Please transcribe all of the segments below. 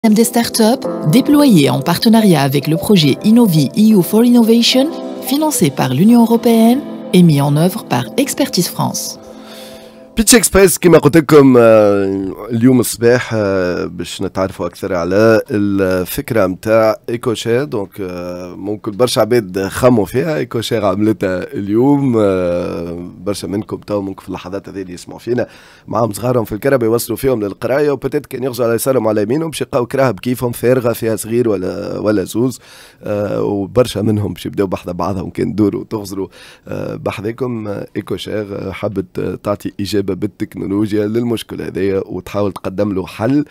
Des startups déployés en partenariat avec le projet Innovi EU for Innovation, financé par l'Union européenne et mis en œuvre par Expertise France. بيتش اكسبريس كما قلت لكم اليوم الصباح باش نتعرفوا اكثر على الفكره نتاع ايكوشير. دونك ممكن برشا عباد خموا فيها. ايكوشير عملتها اليوم، برشا منكم تو ممكن في اللحظات هذه اللي يسمعوا فينا معاهم صغارهم في الكربه يوصلوا فيهم للقرايه، وبتات كان يرجعوا على يسارهم على يمينهم باش يلقاو كراهب كيفهم فارغه فيها صغير ولا زوز، وبرشا منهم باش يبداو بحذا بعضهم كان تدوروا وتغزروا بحذاكم. ايكوشير حبت تعطي إجابة بالتكنولوجيا للمشكلة هذيا وتحاول تقدم له حل.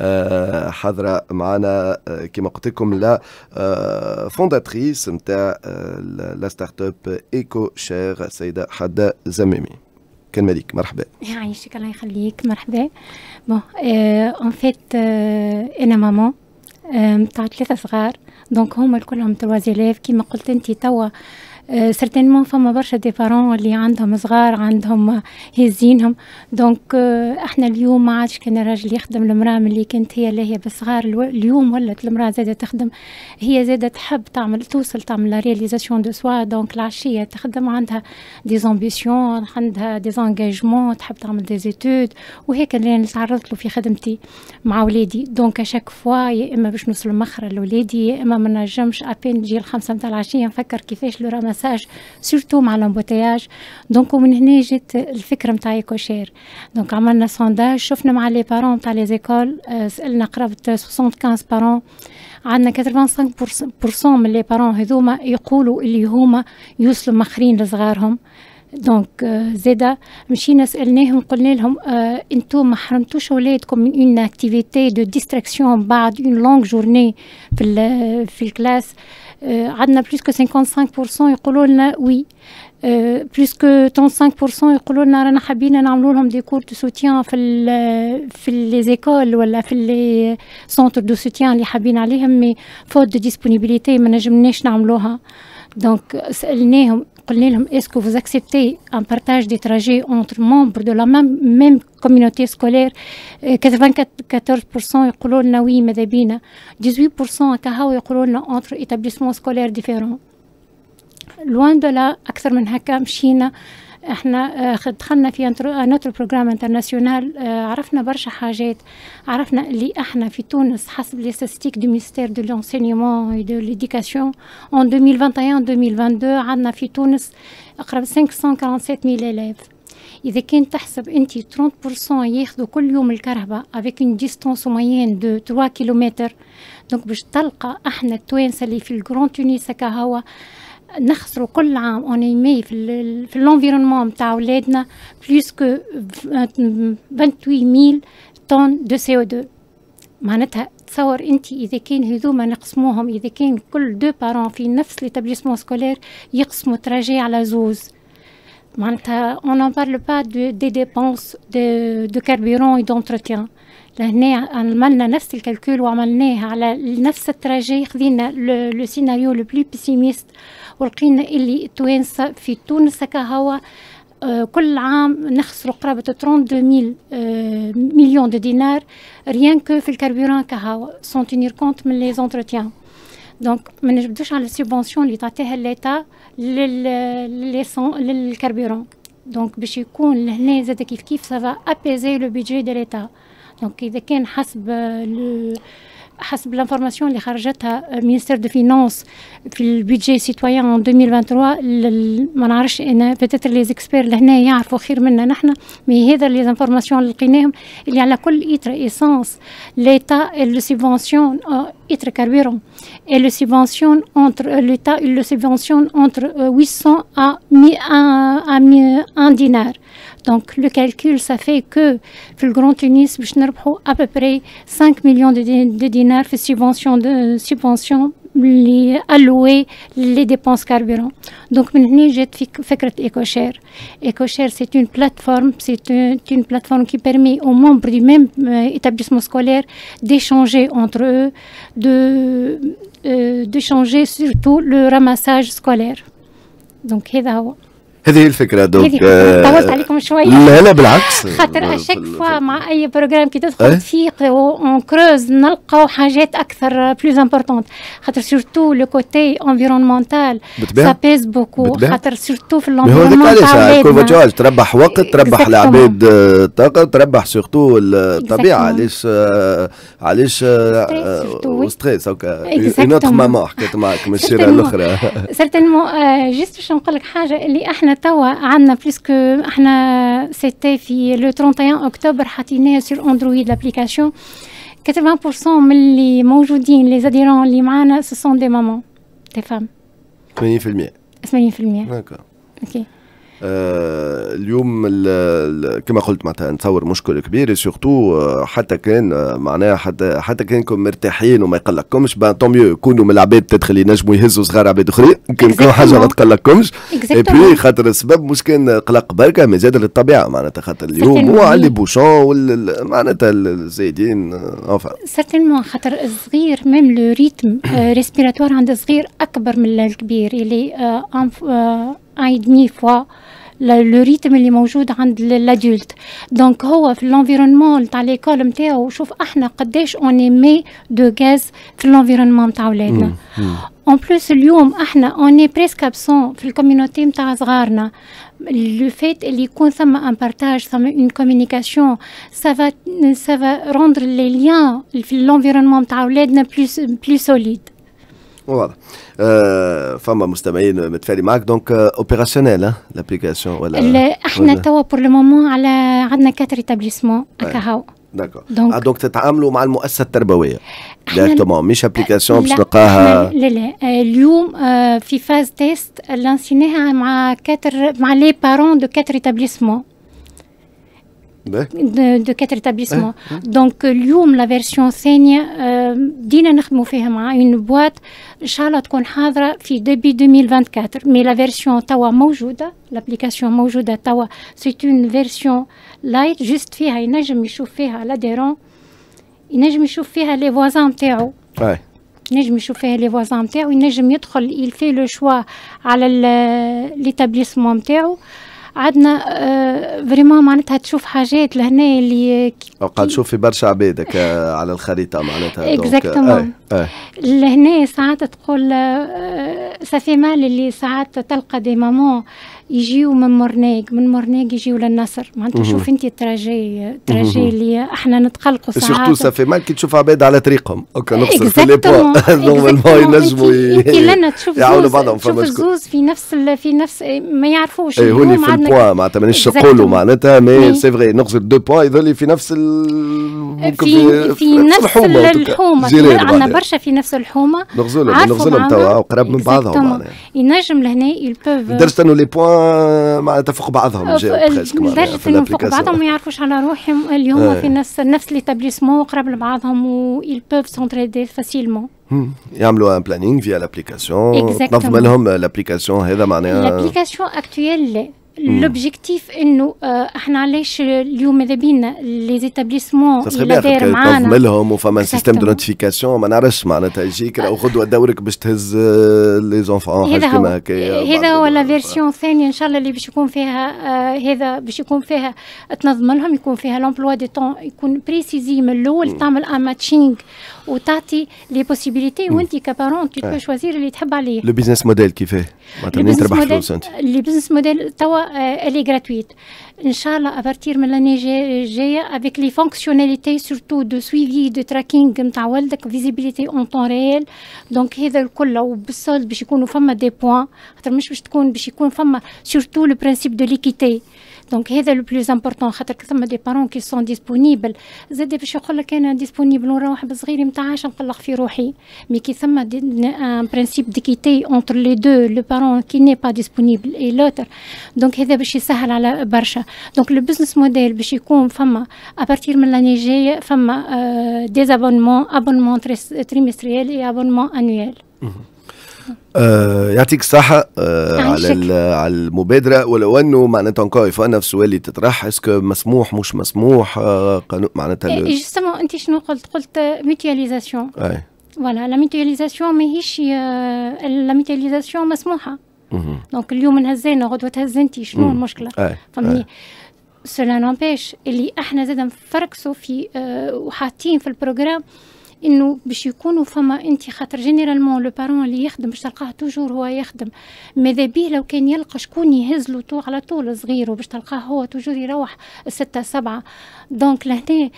حاضرة معنا كما قلت لكم لا فونداتريس نتاع لا ستارت اب ايكوشير السيدة حدة زمامي. كان مالك مرحبا. يعيشك الله يخليك مرحبا. بون ان فيت انا ماما تاع 3 صغار، دونك هما كلهم 3 إلاف كيما قلت انت توا. سيرتينمون فما برشا دي بارون اللي عندهم صغار عندهم هزينهم، دونك احنا اليوم ما عادش كان الراجل يخدم المراه اللي كانت هي اللي هي بالصغار. اليوم ولات المراه زاده تخدم، هي زاده تحب تعمل لا رياليزاسيون دو سوا. دونك العشيه تخدم عندها دي زامبيسيون، عندها دي زانجاجمون، تحب تعمل دي زيتود، وهيك اللي تعرضت له في خدمتي مع ولادي. دونك اشاك فوا يا اما باش نوصل مخرة لولادي يا اما ما نجمش ابين تجي ال5 نتاع العشيه نفكر كيفاش لو راماساج سورتو مع الامبوتياج. دونك ومن هنا جت الفكره نتاع ايكوشير. دونك عملنا سونداج، شفنا مع لي بارون نتاع لي زيكول، سالنا قرابه 75 بارون، عندنا 85% من لي بارون هذوما يقولوا اللي هما يوصلوا مخرين لصغارهم. دونك زاده مشينا سالناهم قلنا لهم انتم ما حرمتوش اولادكم من اون اكتيفيتي دو ديستراكسيون بعد اون لونغ جورني في الكلاس؟ عندنا بلوس كو 55% يقولوا لنا وي، بلوس كو 35% يقولوا لنا رانا حابين نعملوا لهم دي كور دو سوتيان في لي زيكول ولا في لي سونتر دو سوتيان اللي حابين عليهم، مي فوت دو ديسپونيبيليتي ما نجمناش نعملوها. دونك سالناهم قلنا لهم اسكو vous acceptez un partage des trajets entre membres de la même communauté scolaire؟ 94% يقولوا لنا وي ماذا بينا، 18% كهو يقولوا لنا entre établissements scolaires différents. لوان دولا اكثر من هكا مشينا احنا دخلنا في نوتر بروجرام انترناسيونال. عرفنا برشا حاجات، عرفنا اللي احنا في تونس حسب لي ستاتستيك دو مينيستير دو لونسينيومون اي دو ليديكاسيون ان 2021-2022 عندنا في تونس اقرب 547,000 إلاف. إذا كان تحسب أنت 30% ياخذوا كل يوم الكهرباء avec une distance moyenne de 3 كيلومتر، دونك باش تلقى احنا التوانسة اللي في الجران تونس كهوا نخسروا كل عام اون ايمي في الانفيرونمون نتاع ولادنا بلوس كو 28,000 طن دو CO2. معناتها تصور انت اذا كان هذوما نقسموهم، اذا كان كل 2 بارون في نفس ليتابليسمون سكولير يقسموا تراجي على زوز، معناتها on n'en parle pas des dépenses de carburant et d'entretien. لهنا عملنا نفس الكالكول وعملناه على نفس التراجي، خذينا لو سيناريو لو بلو بيسيميست ولقينا اللي التوانسه في تونس كهوا كل عام نخسروا قرابه 32 مليون دينار ريان كو في الكربوران كهوا سون تينير كونت من لي زونتروتيان. دونك ما نجبدوش على السيبونسيون اللي تعطيها الليتا للكربوران. دونك باش يكون لهنا زاد كيف سافا ابيزي لو بيدجي دو ليتا. دونك اذا كان حسب الانفورماسيون اللي خرجتها مينستير دو فينانس في البيدجي سيتويان 2023، ما نعرفش انا بتاتر لي زيكسبير لهنا يعرفوا خير منا نحن، مي هذا لي انفورماسيون اللي لقيناهم اللي على كل إتر ايسانس ليتا لو سيبونسيون إتر كاربيرون et le subvention entre l'État et le subvention entre 800 à 1 dinar. Donc le calcul ça fait que في الجران تونس باش نربحوا à peu près 5 millions de dinars في subvention اللي alloué les dépenses carburant. Donc من هنا جات فكرة ايكوشير. ايكوشير c'est une plateforme, c'est une plateforme qui permet aux membres du même établissement scolaire d'échanger entre eux, d'échanger surtout le ramassage scolaire. Donc هذا هو. هذه هي الفكره. دونك طولت عليكم شويه. لا لا بالعكس، خاطر اشاك فوا مع اي بروجرام كي تدخل تفيق اون كروز نلقاو حاجات اكثر بلوز امبورطونت، خاطر سورتو لو كوتي انفيرونمونتال سا بيز بوكو، خاطر سورتو في الانفيرونمون تاع ولادنا تربح وقت، تربح العباد طاقه، تربح سورتو الطبيعه. علاش ستريس هكا اون اوتر مامون حكيت معك من الشيره الاخرى. سيرتينمون جست باش نقول لك حاجه اللي احنا توا عندنا بليسكو احنا سيتي في لو 31 اكتوبر حطيناها سور اندرويد لابليكاسيون. 80% من اللي موجودين لي زاديرون اللي معانا سو سون دي مامون دي فام. 80%. 80%. هكا. اوكي. اليوم كما قلت معناتها نتصور مشكل كبير، سورتو حتى كان معناها حتى كانكم مرتاحين وما يقلقكمش طون ميو يكونوا من العباد تدخل ينجموا يهزوا صغار عباد اخرين، يمكن كل حاجه ما تقلقكمش. اي بي خاطر السبب مش كان قلق بركه مي زاد للطبيعه معناتها، خاطر اليوم هو على لي بوشون معناتها الزايدين سيرتينمون خاطر الصغير ميم لو ريتم ريسبيراتوار عند الصغير اكبر من الكبير اللي ان دمي فوا لو ريتم اللي موجود عند الادولت. دونك هو في الانفيرونمون تاع ليكول نتاعو شوف احنا قداش اون ايمي دو غاز في الانفيرونمون نتاع ولادنا. اون بلوس اليوم احنا اون اي بريسك ابسون في الكوميونيتي نتاع صغارنا. لو فيت اللي يكون ثم ان بارتاج ثم اون كوميونيكاسيون سا فا روندر لي ليان في الانفيرونمون نتاع ولادنا بلو سوليد. واضح. فما مستمعين متفاعلين معك. دونك اوبيراسيونيل لابليكاسيون ولا احنا توا بور لو مومون على عندنا 4 ايتابليسمون هكا هاو. دونك تتعاملوا مع المؤسسه التربويه ديريكتومون مش ابليكاسيون باش نلقاها؟ لا اليوم في فاز تيست لانسيناها مع لي بارون دو 4 ايتابليسمون de 4 établissements. Donc اليوم لا فيرسيون الثانيه بدينا نخدموا فيها مع اون بواط ان شاء الله تكون حاضره في ديبي 2024. مي لا فيرسيون توا موجوده، لابليكاسيون موجوده توا، سي اون فيرسيون لايت جوست فيها ينجم يشوف فيها لاديرون، ينجم يشوف فيها لي فوازان نتاعو، ينجم يشوف فيها لي فوازان نتاعو، ينجم يدخل يلفي لو شوا على ليتابليسمون نتاعو. عندنا فريمون معناتها تشوف حاجات لهنا اللي قاعد تشوف في برشا عباد على الخريطه معناتها. اكزاكتومون. لهنا ساعات تقول سافي مال اللي ساعات تلقى دي مامون يجيو من مورنيق يجيو للنصر معناتها. شوف انت التراجي اللي احنا نتقلقوا ساعات. سورتو سافي مال كي تشوف عباد على طريقهم اوكي نقصر في لي بوان نورمالمون ينجموا لنا تشوف الزوز في نفس ما يعرفوش. هوني في البوان معناتها مانيش نقولوا معناتها مي سي فري نقصر دو بوان يظل في نفس في نفس الحومه. عندنا برشا في نفس الحومه نغزلهم توا وقراب من بعضهم معناتها. ينجم لهنا يلبوف لدرجه انه لي بوان معناتها فوق بعضهم لدرجه انه فوق بعضهم ما يعرفوش على روحهم اللي هما في نفس ليتابليسمون وقراب لبعضهم و ils peuvent s'entraider facilement. يعملوا ان بلانينغ فيا لابليكاسيون تنظم لهم لابليكاسيون. هذا معناها لابليكاسيون اكطويل لوبجيكتيف انه احنا علاش اليوم ماذا بينا لي زيتابليسمون اللي داير معانا تنظم لهم وفما سيستم دو نوتيفيكاسيون ما نعرفش معناتها يجيك راهو غدوه دورك باش تهز لي زونفون حاجه كيما هكايا. هذا هو لا فيرسيون الثانيه ان شاء الله اللي باش يكون فيها هذا باش يكون فيها تنظم لهم، يكون فيها لومبلوا دي طون يكون بريسيزي من الاول، تعمل ان ماتشينغ وتعطي لي بوسيبيليتي وانت كبارون تو شوازير اللي تحب عليه. لو بيزنس موديل كيفاه معناتها منين تربح فلوس انت؟ لي بيزنس موديل توا elle est gratuite. Inch'Allah, à partir de l'année جاية avec les fonctionnalités surtout de suivi de tracking نتاع ولدك visibilité en temps réel. donc هذا الكل وبالصولد باش يكونوا فما دي بوان خاطر مش باش تكون باش يكون فما surtout le principe de l'équité. دونك هذا لو بلوز امبورطون خاطر ثم دي بارون كي سون ديسپونيبل زاد باش يقول لك انا ديسپونيبل ونروح بصغيري نتاعش نقلق في روحي مي كي ثم ان برينسيپ ديكيتي اونتر لي دو لو بارون كي ني با ديسپونيبل اي لوتر. دونك هذا باش يسهل على برشا. دونك لو بزنس موديل باش يكون فما ابارتير من لاني جايه فما دي ابونمون تريمستريال اي ابونمون انويل. يعطيك الصحة على المبادرة. ولو انه معناتها انكو يفوا نفس السؤال اللي تطرح اسكو مسموح مش مسموح قانون معناتها جوستومون انت شنو قلت ميتياليزاسيون. فوالا لا ميتياليزاسيون ماهيش لا ميتياليزاسيون مسموحة دونك اليوم نهزينا غدوه تهز انت، شنو المشكله؟ فهمني؟ سولا نومبيش اللي احنا زاد نفركسوا في وحاطين في البروجرام انه باش يكونوا فما انت خاطر جينيرالمون لو بارون اللي يخدم باش تلقاه توجور هو يخدم، ماذا بيه لو كان يلقى شكون يهز له على طول صغير وباش تلقاه هو توجور يروح 6 7. دونك لهنا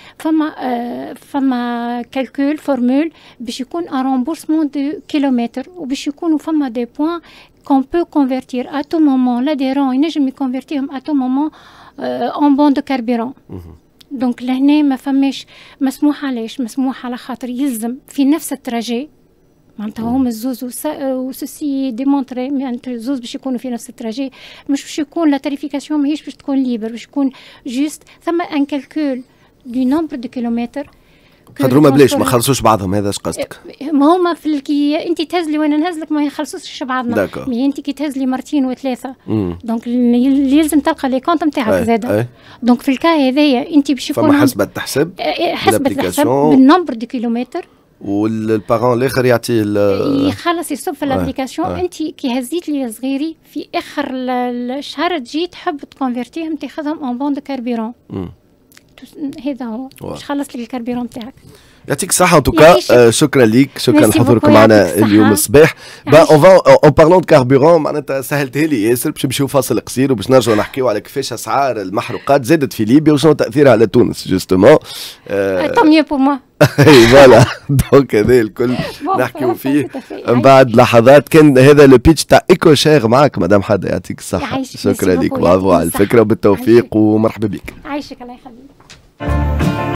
فما كالكول فورمول باش يكون ان رومبورسمون دو كيلومتر، وباش يكونوا فما دي بوين كون بو كونفرتير ا تو مومون لاديرون ينجم يكونفرتيهم ا تو مومون اون بون دو كاربيرون. دونك لهنا ما فماش مسموح. علاش مسموح؟ على خاطر يلزم في نفس التراجي معناتها هما الزوز وسوسي ديمونطري معناتها الزوز باش يكونوا في نفس التراجي، مش باش يكون لا تاريفيكاسيون ماهيش باش تكون ليبر، باش يكون جوست ثم ان كالكول دو نومبر دو كيلومتر خاطر هما بلاش ما خلصوش بعضهم. هذا اش قصدك؟ ما هما في كي انت تهز لي وانا نهز لك ما يخلصوش بعضنا، مي انت كي تهز لي مرتين وثلاثه دونك يلزم تلقى لي كونت نتاعك زاده. دونك في الكا هذايا انت باش يكون فما حسبة تحسب بالنمبر دو كيلومتر، والبارون الاخر يعطي يخلص يصب في الابليكاسيون. انت كي هزيت لي صغيري في اخر الشهر تجي تحب تكونفرتيهم تاخذهم اون بون دو كاربيرون، هذا هو باش خلص لك الكاربيرون تاعك. يعطيك الصحة ان توكا. شكرا ليك، شكرا لحضورك معنا اليوم الصباح. اون بارلون دو كاربيرون معناتها سهلتها لي ياسر باش نمشيو فاصل قصير وباش نرجعوا نحكيو على كيفاش اسعار المحروقات زادت في ليبيا وشنو تاثيرها على تونس جوستومون. طون ميو بور موا. فوالا دونك هذا الكل نحكيو فيه من بعد لحظات. كان هذا لو بيتش تاع ايكوشير معك مدام حدا، يعطيك الصحة. شكرا لك، برافو على الفكرة وبالتوفيق ومرحبا بك. عايشك الله يخليك.